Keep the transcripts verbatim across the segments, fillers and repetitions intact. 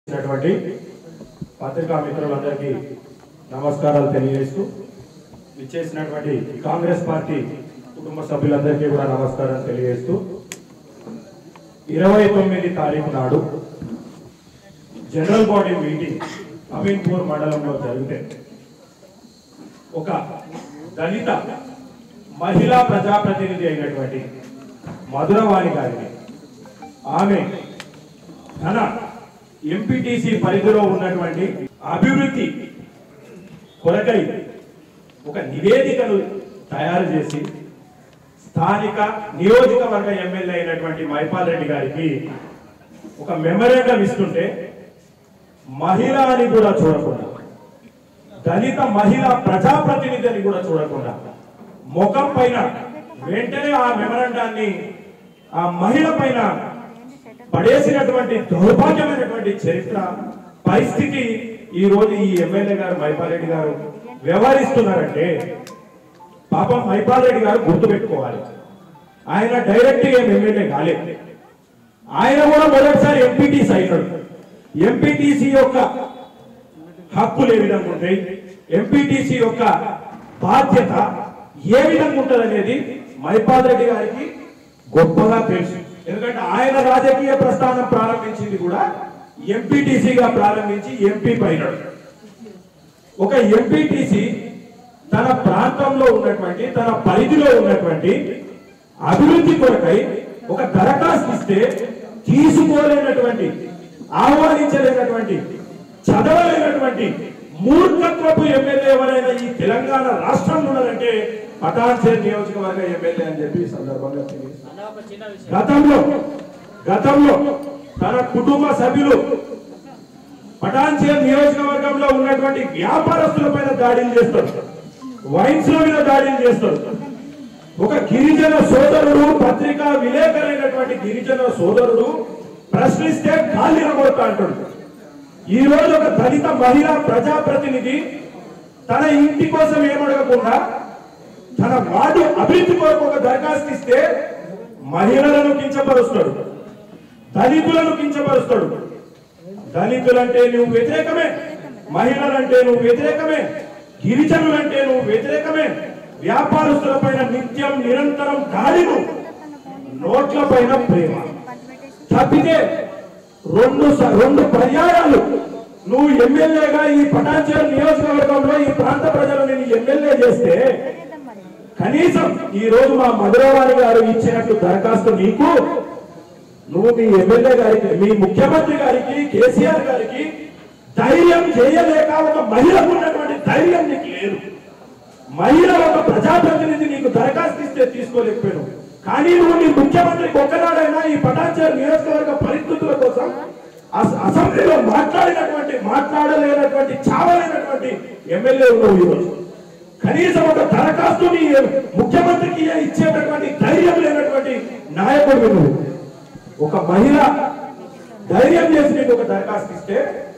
పత్రికా మిత్రులందరికీ నమస్కారాలు తెలియజేస్తూ విచ్చేసినటువంటి కాంగ్రెస్ పార్టీ కుటుంబ సభ్యులందరికీ కూడా నమస్కారాలు తెలియజేస్తూ ఇరవై తొమ్మిది తారీఖు నాడు జనరల్ బాడీ మీటింగ్ అమీన్పూర్ మండలంలో జరిగితే ఒక దళిత మహిళా ప్రజాప్రతినిధి అయినటువంటి మధురవాణి గారిని ఆమె ధన ఎంపీటీసీ పరిధిలో ఉన్నటువంటి అభివృద్ధి కొరకై ఒక నివేదికను తయారు చేసి స్థానిక నియోజకవర్గ ఎమ్మెల్యే అయినటువంటి మైపాల్ రెడ్డి గారికి ఒక మెమోరాండం ఇస్తుంటే మహిళ అని కూడా చూడకుండా దళిత మహిళా ప్రజాప్రతినిధి అని కూడా చూడకుండా ముఖం పైన వెంటనే ఆ మెమోరాండాన్ని ఆ మహిళ పైన పడేసినటువంటి దౌర్భాగ్యమైనటువంటి చరిత్ర పరిస్థితి ఈ రోజు ఈ ఎమ్మెల్యే గారు మైపాల్ రెడ్డి గారు వ్యవహరిస్తున్నారంటే పాపం మైపాల్ రెడ్డి గారు గుర్తుపెట్టుకోవాలి. ఆయన డైరెక్ట్ గా ఎమ్మెల్యే కాలేదు, ఆయన కూడా మొదటిసారి ఎంపీటీసీ అయినాడు. ఎంపీటీసీ యొక్క హక్కులు ఏ విధంగా ఉంటాయి, ఎంపీటీసీ యొక్క బాధ్యత ఏ విధంగా ఉంటుంది అనేది మైపాల్ రెడ్డి గారికి గొప్పగా తెలుసు. ఎందుకంటే ఆయన రాజకీయ ప్రస్థానం ప్రారంభించింది కూడా ఎంపీటీసీగా ప్రారంభించి ఎంపీ పైనాడు. ఒక ఎంపీటీసీ తన ప్రాంతంలో ఉన్నటువంటి తన పరిధిలో ఉన్నటువంటి అభివృద్ధి కొరకై ఒక దరఖాస్తు ఇస్తే తీసుకోలేనటువంటి ఆహ్వానించలేనటువంటి చదవలేనటువంటి మూర్ఖత్వపు ఎమ్మెల్యే ఎవరైనా ఈ తెలంగాణ రాష్ట్రంలో ఉన్నారంటే పటాన్చేరు నియోజకవర్గ ఎమ్మెల్యే అని చెప్పి సందర్భంగా గతంలో గతంలో తన కుటుంబ సభ్యులు పటాన్చేరు నియోజకవర్గంలో ఉన్నటువంటి వ్యాపారస్తుల పైన దాడులు చేస్తారు, వైన్స్ ల మీద దాడులు చేస్తారు. ఒక గిరిజన సోదరుడు పత్రికా విలేకరైనటువంటి గిరిజన సోదరుడు ప్రశ్నిస్తే ఖాళీ రగొడతా అంటాడు. ఈ రోజు ఒక దళిత మహిళా ప్రజాప్రతినిధి తన ఇంటి కోసం ఏమడగకుండా తన వార్డు అభివృద్ధి కొరకు ఒక దరఖాస్తు ఇస్తే మహిళలను కించపరుస్తాడు, దళితులను కించపరుస్తాడు. దళితులంటే నువ్వు వ్యతిరేకమే, మహిళలంటే నువ్వు వ్యతిరేకమే, గిరిజనులంటే నువ్వు వ్యతిరేకమే. వ్యాపారస్తుల పైన నిత్యం నిరంతరం దాడులు, నోట్ల పైన ప్రేమ తప్పితే రెండు రెండు పర్యాయాలు నువ్వు ఎమ్మెల్యేగా ఈ పటాన్చేరు నియోజకవర్గంలో ఈ ప్రాంత ప్రజలు నేను ఎమ్మెల్యే చేస్తే కనీసం ఈ రోజు మా మధురవాణి గారు ఇచ్చినట్టు దరఖాస్తు నీకు నువ్వు మీ ఎమ్మెల్యే గారికి మీ ముఖ్యమంత్రి గారికి కేసీఆర్ గారికి ధైర్యం చేయలేక ఒక మహిళకు ఉన్నటువంటి ధైర్యం నీకు లేదు. మహిళ ఒక ప్రజాప్రతినిధి నీకు దరఖాస్తు ఇస్తే తీసుకోలేకపోయావు. కానీ నువ్వు నీ ముఖ్యమంత్రికి ఒక్కనాడైనా ఈ పటాన్చేరు నియోజకవర్గ పరిస్థితుల కోసం అసెంబ్లీలో మాట్లాడినటువంటి మాట్లాడలేనటువంటి చావలేనటువంటి ఎమ్మెల్యే ఉన్నావు ఈరోజు. కనీసం ఒక దరఖాస్తుని ముఖ్యమంత్రికి ఇచ్చేటటువంటి ధైర్యం లేనటువంటి నాయకుడు నువ్వు. ఒక మహిళ ధైర్యం చేసి నీకు ఒక దరఖాస్తు ఇస్తే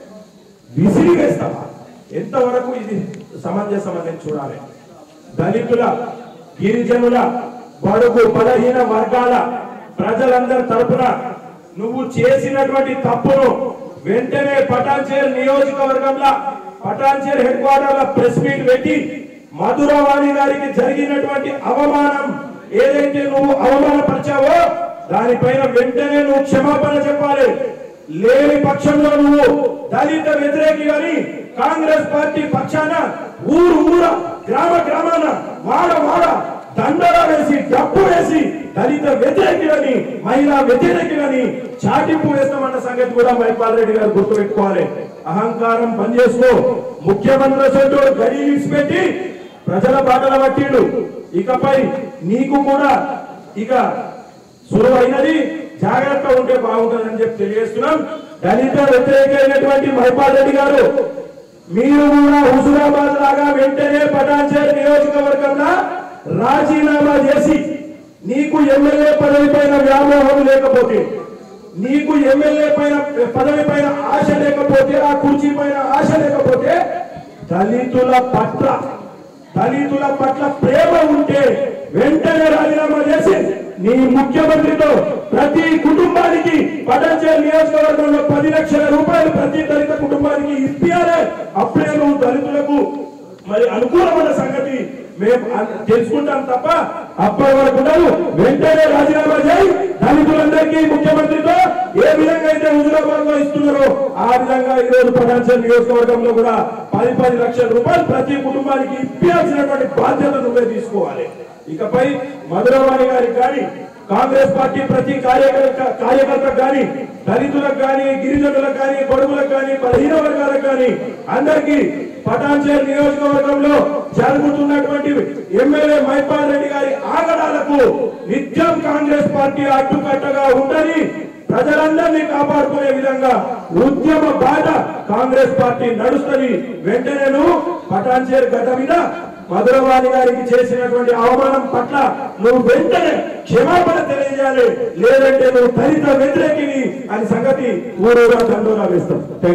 విసిరి వేస్తావా? ఎంతవరకు ఇది సమంజసం అనేది చూడాలి. దళితుల గిరిజనుల బడుగు బలహీన వర్గాల ప్రజలందరి తరపున నువ్వు చేసినటువంటి తప్పును వెంటనే పటాన్చేరు నియోజకవర్గంలో పటాన్చేరు హెడ్ క్వార్టర్ లో ప్రెస్ మీట్ పెట్టి మధురవాణి గారికి జరిగినటువంటి అవమానం ఏదైతే నువ్వు అవమానపరిచావో దానిపైన వెంటనే నువ్వు క్షమాపణ చెప్పాలి. లేని పక్షంలో నువ్వు దళిత వ్యతిరేకి అని కాంగ్రెస్ పార్టీ పక్షాన ఊరు ఊర గ్రామ గ్రామాన వాడ వాడ దండల వేసి డబ్బు వేసి దళిత వ్యతిరేకులని మహిళా వ్యతిరేకులని చాటింపు వేస్తామన్న సంగతి కూడా మైపాల్ రెడ్డి గారు గుర్తుపెట్టుకోవాలి. అహంకారం పనిచేస్తూ ముఖ్యమంత్రి సోదరుడు గడి ఇచ్చిపెట్టి ప్రజల బాటల పట్టిండు. ఇకపై నీకు కూడా ఇక సులువైనది, జాగ్రత్త ఉంటే బాగుంటుందని చెప్పి తెలియజేస్తున్నాం. దళిత వ్యతిరేకమైనటువంటి మైపాల్ రెడ్డి గారు మీరు కూడా హుజూరాబాద్ లాగా వెంటనే పటాన్చేరు నియోజకవర్గంలో రాజీనామా చేసి నీకు ఎమ్మెల్యే పదవి పైన వ్యామోహం లేకపోతే, నీకు ఎమ్మెల్యే పైన పదవి పైన ఆశ లేకపోతే, ఆ కుర్చీ పైన ఆశ లేకపోతే దళితుల పట్ల దళితుల పట్ల ప్రేమ ఉంటే వెంటనే రాజీనామా చేసి నీ ముఖ్యమంత్రితో ప్రతి కుటుంబానికి పటాన్చేరు నియోజకవర్గంలో పది లక్షల రూపాయలు ప్రతి దళిత కుటుంబానికి ఇప్పియాలే. అప్పుడే నువ్వు దళితులకు మరి అనుకూలమైన సంగతి మేము తెలుసుకుంటాం తప్ప అప్పటి వరకు వెంటనే రాజీనామా చేయి. దళితులందరికీ ముఖ్యమంత్రితో ఏ విధంగా అయితే హుజూరాబాద్ లో ఇస్తున్నారో ఆ విధంగా ఈ రోజు పటాన్చేరు నియోజకవర్గంలో కూడా పది పది లక్షల రూపాయలు ప్రతి కుటుంబానికి ఇప్పించాల్సినటువంటి బాధ్యత నువ్వే తీసుకోవాలి. ఇకపై మధురవాణి గారికి కానీ కాంగ్రెస్ పార్టీ ప్రతి కార్యకర్త కార్యకర్తకు కానీ దళితులకు కానీ గిరిజనులకు కానీ బడుగులకు కానీ బలహీన వర్గాలకు కానీ అందరికీ పటాన్చేరు నియోజకవర్గంలో జరుగుతున్నటువంటి ఎమ్మెల్యే మైపాల్ రెడ్డి గారి ఆగడాలకు నిత్యం కాంగ్రెస్ పార్టీ అడ్డుకట్టగా ఉందని ప్రజలందరినీ కాపాడుకునే విధంగా ఉద్యమ బాట కాంగ్రెస్ పార్టీ నడుస్తుంది. వెంటనే నువ్వు పటాన్చేరు గడ్డ మీద మధురవాణి గారికి చేసినటువంటి అవమానం పట్ల నువ్వు వెంటనే క్షమాపణ తెలియజేయాలి. లేదంటే నువ్వు దళిత వ్యతిరేకిని అని సంగతి ఊరూరా దండోరా వేస్తాం.